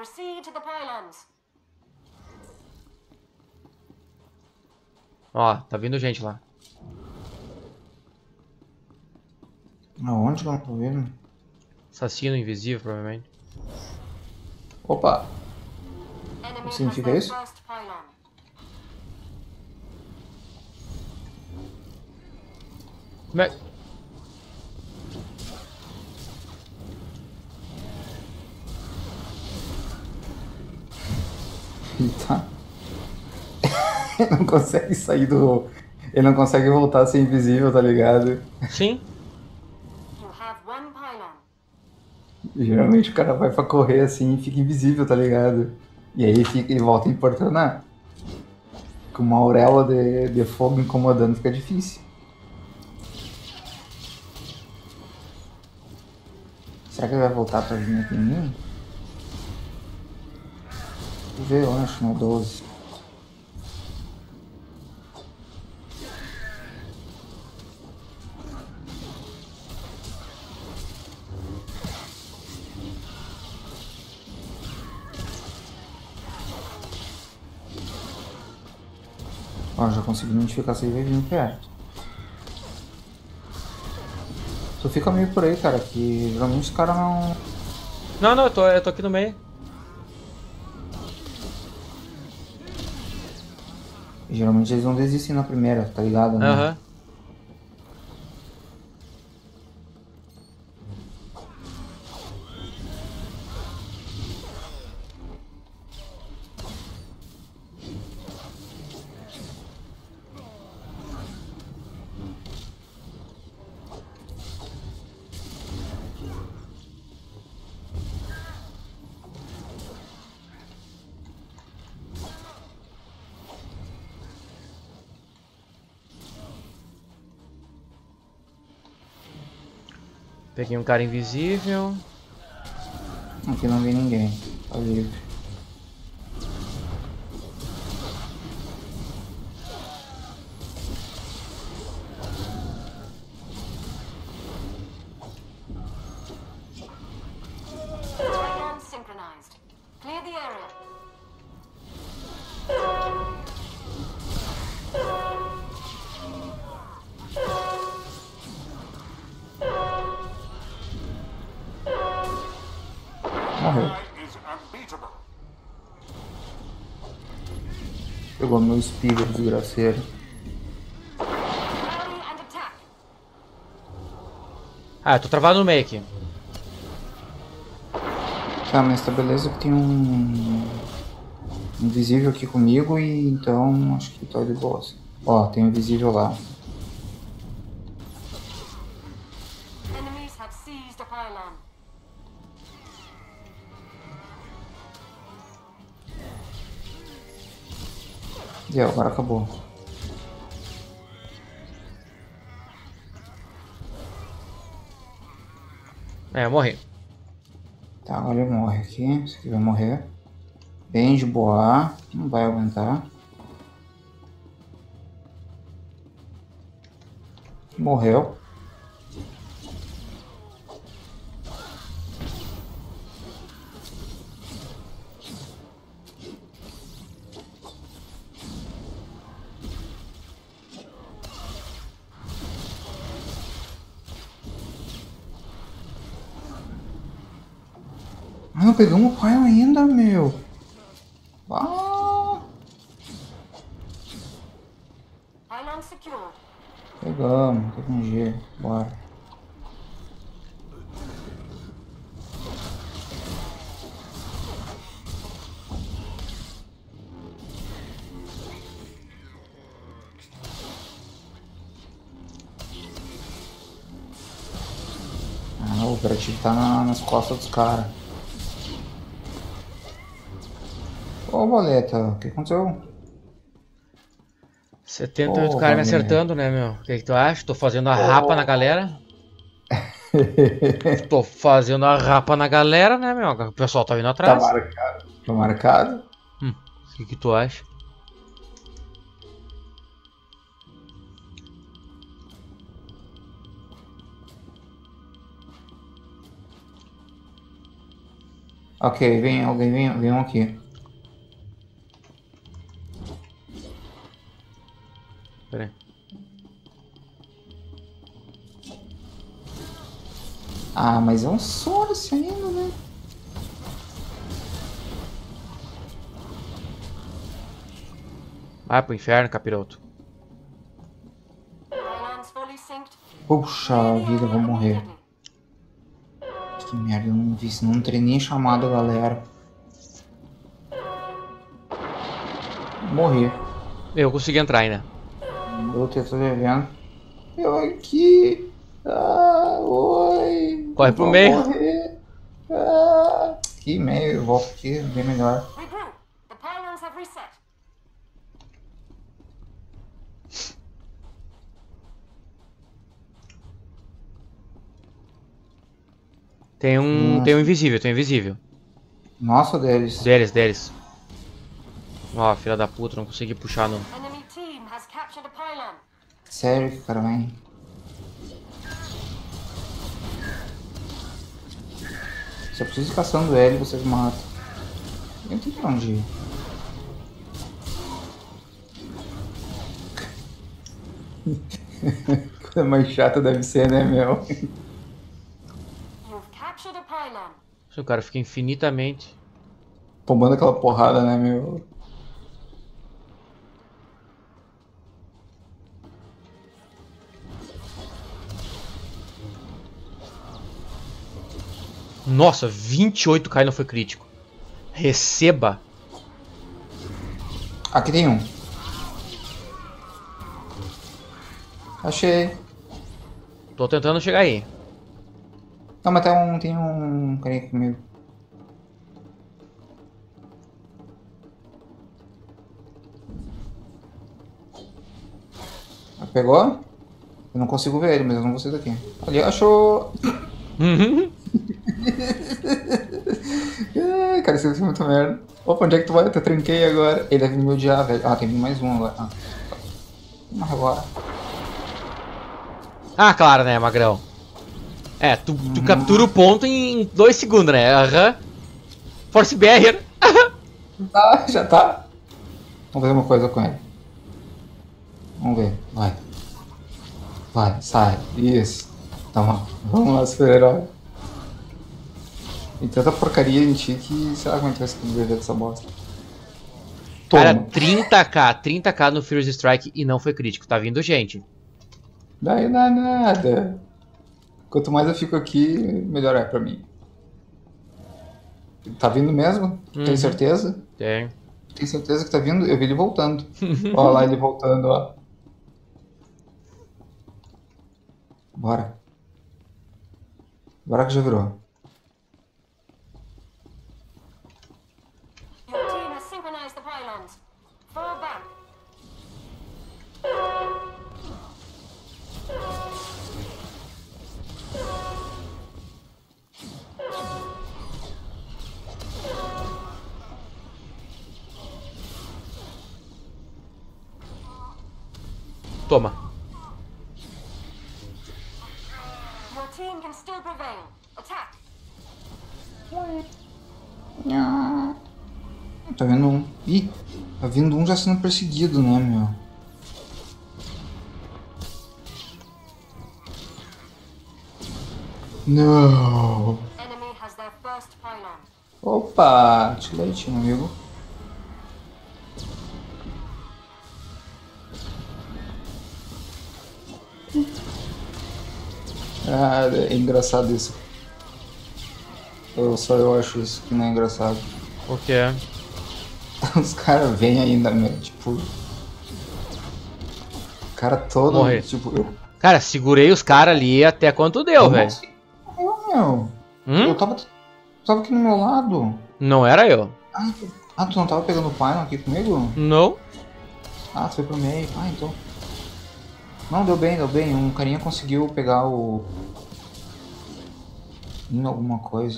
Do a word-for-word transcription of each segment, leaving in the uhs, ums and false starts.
Proceed to the pylons. Ó, tá vindo gente lá. Aonde que eu não tô vendo? Assassino invisível, provavelmente. Opa! Enemy O que has significa their isso? first pylon. Como é... Ele tá. Ele não consegue sair do. Ele não consegue voltar a ser invisível, tá ligado? Sim. You have one pylon. Geralmente o cara vai pra correr assim e fica invisível, tá ligado? E aí fica, ele volta a importunar. Com uma auréola de, de fogo incomodando fica difícil. Será que ele vai voltar pra vir aqui em mim? Deixa eu ver, eu acho, no doze. Ó, já consegui identificar se ele vai vir perto. Tu fica meio por aí, cara, que geralmente os caras não. Não, não, eu tô, eu tô aqui no meio. Geralmente eles não desistem na primeira, tá ligado? Né? Aham. Peguei um cara invisível. Aqui não vem ninguém, tá livre. Pylons synchronized. Clear the area. Morreu. is unbeatable. Pegou meu espírito, desgraceiro. Rally and attack. Ah, eu tô travado no meio aqui. Tá, mas tá beleza que tem um invisível aqui comigo e então acho que tá de boa. Ó, tem um invisível lá. Enemies have seized a pylon. E ó, agora acabou. É, eu morri. Tá, agora ele morre aqui. Esse aqui vai morrer. Bem de boa. Não vai aguentar. Morreu. Ah, não pegamos o pai ainda, meu. Ah, Pylon secured. pegamos, tem um G. Bora. Ah, o operativo tá na- nas costas dos caras. Ô, Boleta, o que aconteceu? setenta e oito Ô, caras me Boleta. acertando, né, meu? O que, que tu acha? Tô fazendo a rapa na galera. Tô fazendo a rapa na galera, né, meu? O pessoal tá vindo Tá atrás. marcado. Tá marcado? Hum, o que, que tu acha? Ok, vem alguém, vem, vem um aqui. Pera aí. Ah, mas é um Source ainda, né? Vai pro inferno, capiroto. Pylons fully synced. Puxa vida, eu vou morrer. Que merda, eu não vi, não treinei chamada, galera. Morri. Eu consegui entrar ainda. Eu tô devendo. Eu aqui. Ah, oi. Corre Eu pro vou meio. morrer. Ah, que meio, eu volto aqui, bem melhor. Regroup. The pylons have reset. Tem um. Nossa. Tem um invisível, tem um invisível. Nossa, deles. Deles, deles. Ó, filha da puta, não consegui puxar no. Enemy team has captured a pylon. Sério que o cara vem. Se eu preciso ir caçando ele, vocês matam. Eu não tenho pra onde ir. Coisa mais chata deve ser, né, meu? You've captured a pylon. O cara fica infinitamente. Tomando aquela porrada, né, meu? Nossa, vinte e oito K não foi crítico. Receba. Aqui tem um. Achei. Tô tentando chegar aí. Não, mas tem um, tem um carinha aqui comigo. Pegou? Eu não consigo ver ele, mas eu não vou sair daqui. Ali, achou! Ai, cara, isso é muito merda. Opa, onde é que tu vai? Eu te tranquei agora. Ele deve me odiar, velho. Ah, tem mais um agora. Ah, mas agora. Ah, claro, né, magrão. É, tu, tu Uhum. captura o ponto em dois segundos, né? Aham. Force Barrier. Ah, já tá. Vamos fazer uma coisa com ele. Vamos ver. Vai. Vai, sai. Isso. Tá bom. Vamos lá, super-herói. Tem tanta porcaria em ti que sei lá como é que vai sobreviver dessa bosta. Toma. Cara, trinta K, trinta K no Furious Strike e não foi crítico. Tá vindo gente. Daí não é nada. Quanto mais eu fico aqui, melhor é pra mim. Tá vindo mesmo? Uhum. Tem certeza? Tem. Tem certeza que tá vindo? Eu vi ele voltando. Olha lá ele voltando, ó. Bora. Bora que já virou. Your team has synchronized the pylons. Fall back. Toma. Your team can still prevail. Attack. Tá vendo um. Ih, tá vindo um já sendo perseguido, né, meu? Não. Enemy has their first pylon. Opa, te leite, meu amigo. Ah, é engraçado isso. Eu, só eu acho isso que não é engraçado. O que é? Os caras vêm ainda, meu, tipo... O cara todo, Morrer. tipo... Eu, Cara, segurei os caras ali até quanto deu, eu velho. Eu, meu... Hum? Eu tava... tava aqui no meu lado. Não era eu. Ah, tu, ah, tu não tava pegando o Pylon aqui comigo? Não. Ah, tu foi pro meio. Ah, então... Não, deu bem, deu bem. Um carinha conseguiu pegar o... Em alguma coisa.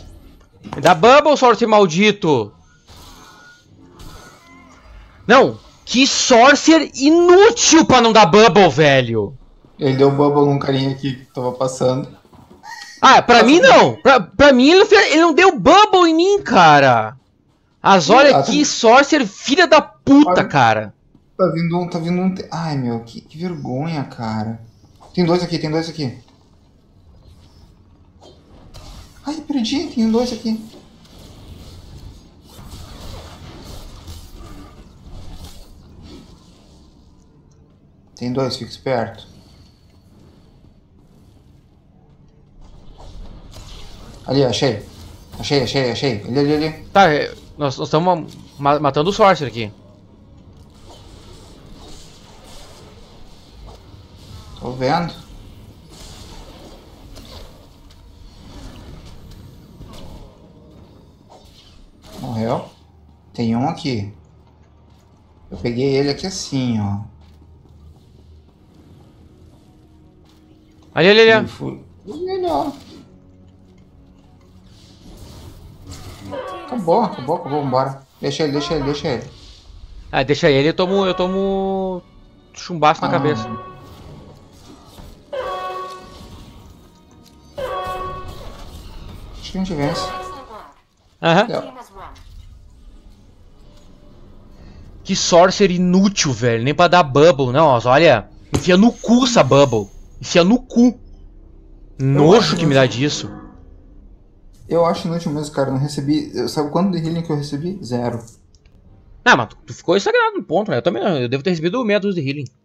Me dá Bubble, sorte maldito! Não! Que Sorcerer inútil pra não dar bubble, velho. Ele deu bubble num carinha aqui que tava passando. Ah, pra mim não. Pra, pra mim ele não, fez, ele não deu bubble em mim, cara. Mas olha Ah, que tá... Sorcerer filha da puta, olha, cara. Tá vindo um, tá vindo um... Ai, meu, que, que vergonha, cara. Tem dois aqui, tem dois aqui. Ai, perdi, tem dois aqui. Tem dois, fica esperto. Ali, achei. Achei, achei, achei. Ali, ali, ali. Tá, é, nós estamos ma matando o Sorcerer aqui. Tô vendo. Morreu. Tem um aqui. Eu peguei ele aqui assim, ó. Ali, ali, ali. Fui... Melhor. Acabou, acabou, acabou, vambora. Deixa ele, deixa ele, deixa ele. Ah, deixa ele, eu tomo, eu tomo chumbaço na Ah. cabeça. Acho que a gente vence. Excellent work. Aham. Deu. Team has won. Que Sorcerer inútil, velho. Nem pra dar bubble. Não, ó, olha. Enfia no cu essa bubble. Enfia no cu. Nojo que me dá disso. Eu acho inútil mesmo, cara. Eu não recebi. Eu, sabe quanto de healing que eu recebi? Zero. Ah, mas tu ficou sagrado no ponto, né? Eu também não. Eu devo ter recebido meia dúzia de healing.